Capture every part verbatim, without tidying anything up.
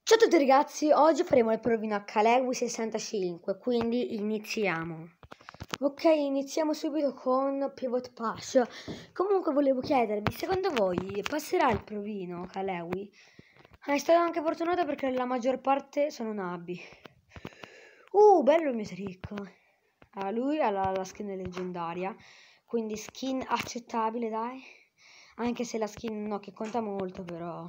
Ciao a tutti ragazzi, oggi faremo il provino a Calewi sessantacinque, quindi iniziamo. Ok, iniziamo subito con Pivot Pass. Comunque volevo chiedervi, secondo voi passerà il provino Calewi? Ah, è stata anche fortunata perché la maggior parte sono nabbi. Uh, bello il mio trick. Ah, lui ha la, la skin leggendaria, quindi skin accettabile, dai. Anche se la skin no, che conta molto, però...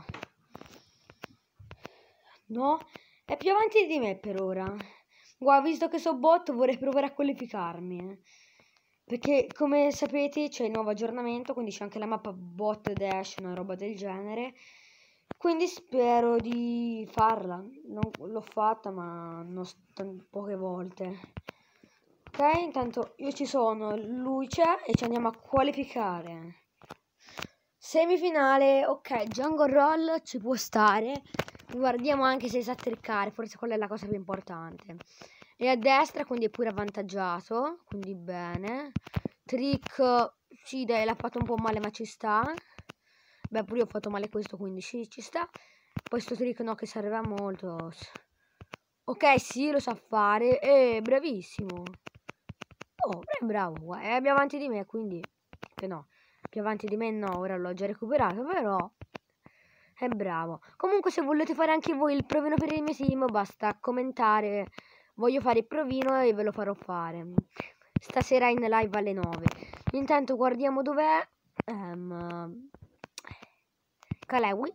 No, è più avanti di me per ora. Guarda, visto che so bot, vorrei provare a qualificarmi. eh. Perché, come sapete, c'è il nuovo aggiornamento, quindi c'è anche la mappa bot dash, una roba del genere. Quindi spero di farla. Non l'ho fatta, ma non st- poche volte. Ok, intanto io ci sono, lui c'è e ci andiamo a qualificare. Semifinale, ok, jungle roll ci può stare. Guardiamo anche se sa trickare, forse quella è la cosa più importante. E a destra, quindi è pure avvantaggiato, quindi bene. Trick, sì dai, l'ha fatto un po' male ma ci sta. Beh, pure io ho fatto male questo, quindi sì, ci sta. Poi sto trick no, che serve a molto. Ok, sì, lo sa fare. Eh, bravissimo. Oh, è bravo, è più avanti di me, quindi... Che no, più avanti di me no, ora l'ho già recuperato, però... È bravo. Comunque se volete fare anche voi il provino per il mio team, basta commentare. Voglio fare il provino e ve lo farò fare. Stasera in live alle nove. Intanto guardiamo dov'è. Um, Calewi.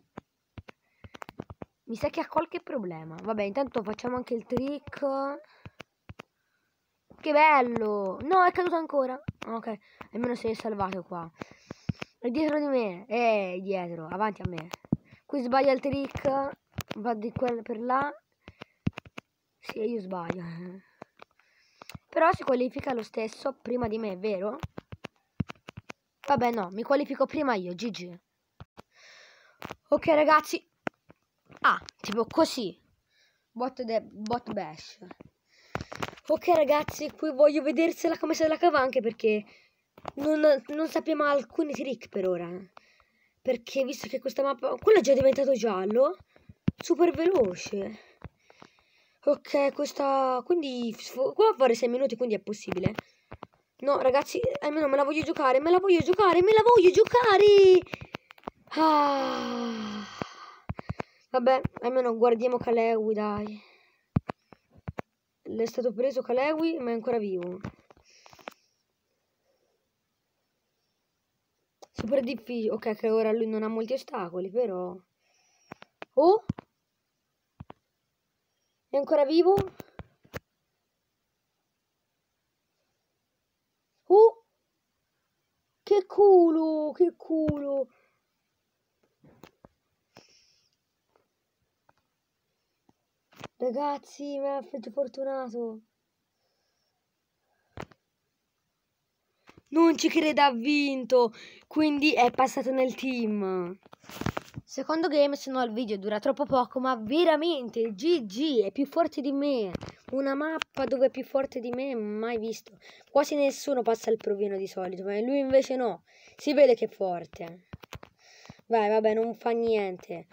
Mi sa che ha qualche problema. Vabbè, intanto facciamo anche il trick. Che bello! No, è caduto ancora. Ok, almeno si è salvato qua. È dietro di me. Eh, dietro, avanti a me. Qui sbaglia il trick. Va di quel per là. Sì, io sbaglio. Però si qualifica lo stesso prima di me, vero? Vabbè, no, mi qualifico prima io, G G. Ok, ragazzi. Ah, tipo così. Bot, de, bot bash. Ok, ragazzi, qui voglio vedersela come se la cava anche perché non, non sappiamo alcuni trick per ora. Perché visto che questa mappa... Quello è già diventato giallo. Super veloce. Ok, questa... Quindi... Qua a fare sei minuti, quindi è possibile. No, ragazzi, almeno me la voglio giocare. Me la voglio giocare, me la voglio giocare. Ah. Vabbè, almeno guardiamo Calewi, dai. L'è stato preso Calewi, ma è ancora vivo. Super difficile. Ok, che ora lui non ha molti ostacoli, però... Oh! È ancora vivo? Oh! Che culo! Che culo! Ragazzi, mi ha fatto fortunato. Non ci creda, ha vinto. Quindi è passato nel team. Secondo game, se no il video dura troppo poco, ma veramente G G è più forte di me. Una mappa dove è più forte di me, mai visto. Quasi nessuno passa il provino di solito, ma lui invece no. Si vede che è forte. Vai, vabbè, non fa niente.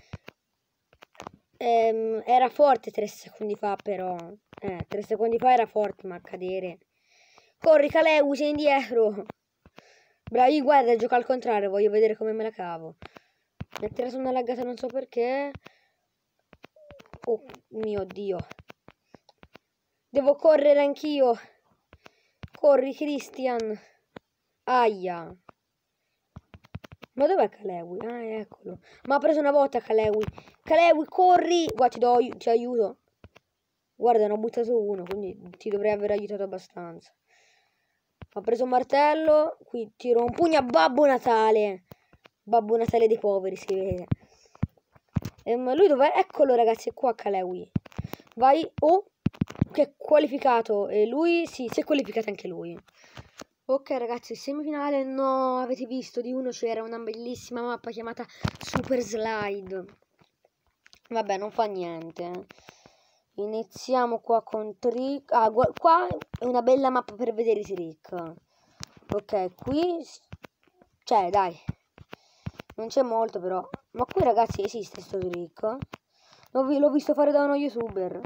Ehm, era forte tre secondi fa, però. Eh, tre secondi fa era forte, ma a cadere. Corri, Calewi, sei indietro. Bravi, guarda, gioca al contrario, voglio vedere come me la cavo. Mi ha tirato una laggata, non so perché. Oh mio Dio. Devo correre anch'io. Corri, Christian. Aia. Ma dov'è Calewi? Ah, eccolo. Ma ha preso una botta Calewi. Calewi, corri. Guarda, ti do, ti aiuto. Guarda, ne ho buttato uno, quindi ti dovrei aver aiutato abbastanza. Ha preso un martello. Qui tiro un pugno a Babbo Natale. Babbo Natale dei poveri, si vede. E, ma lui dov'è? Eccolo, ragazzi, è qua Calewi. Vai. Oh, che è qualificato. E lui, sì, si è qualificato anche lui. Ok, ragazzi, semifinale. No, avete visto, di uno c'era una bellissima mappa chiamata Super Slide. Vabbè, non fa niente. Iniziamo qua con trick. Ah, qua è una bella mappa per vedere i trick. Ok, qui... Cioè, dai. Non c'è molto, però. Ma qui, ragazzi, esiste sto trick? L'ho visto fare da uno youtuber.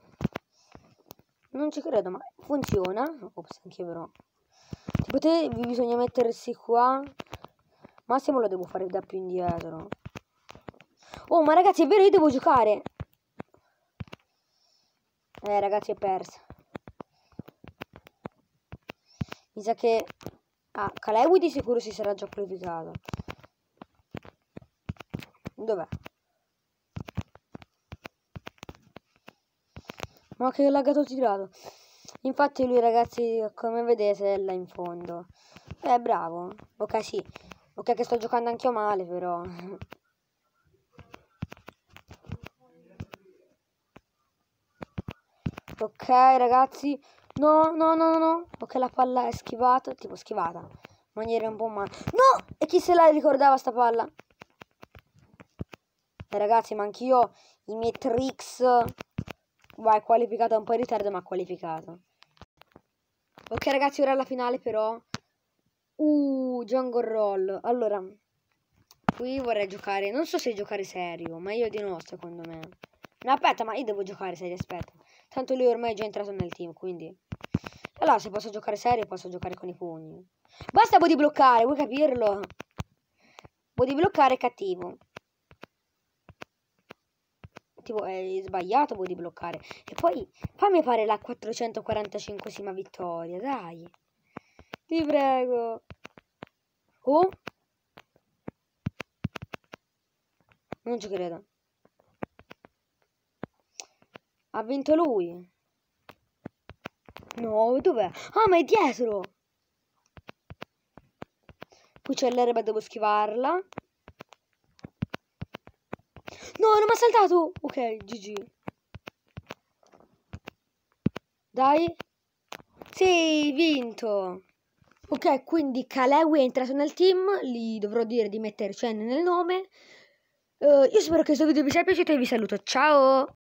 Non ci credo, ma funziona. Ops, anche però. Tipo te bisogna mettersi qua. Massimo lo devo fare da più indietro. Oh, ma ragazzi, è vero, io devo giocare. Eh, ragazzi, è persa. Mi sa che... Ah, Kalewi di sicuro si sarà già qualificato. Dov'è? Ma che laggato tirato. Infatti lui, ragazzi, come vedete, è là in fondo. Eh, bravo. Ok, sì. Ok che sto giocando anche io male, però. Ok, ragazzi. No, no, no, no. Ok, la palla è schivata. Tipo schivata. In maniera un po' male. No! E chi se la ricordava sta palla? Eh, ragazzi, ma anch'io i miei tricks. Vai, qualificato un po' in ritardo, ma qualificato. Ok, ragazzi, ora alla finale, però. Uh, jungle roll. Allora, qui vorrei giocare. Non so se giocare serio, ma io di no, secondo me. No, aspetta, ma io devo giocare serio, aspetta. Tanto lui ormai è già entrato nel team, quindi. Allora, se posso giocare serio, posso giocare con i pugni. Basta body bloccare, vuoi capirlo? Body bloccare è cattivo. Tipo, è sbagliato body bloccare. E poi, fammi fare la quattrocentoquarantacinquesima vittoria, dai. Ti prego. Oh? Non ci credo. Ha vinto lui. No, dov'è? Ah, ma è dietro. Qui c'è l'erba, devo schivarla. No, non mi ha saltato. Ok, G G. Dai. Sì, vinto. Ok, quindi Kalewi è entrato nel team. Gli dovrò dire di mettere Chen nel nome. Uh, io spero che questo video vi sia piaciuto e vi saluto. Ciao!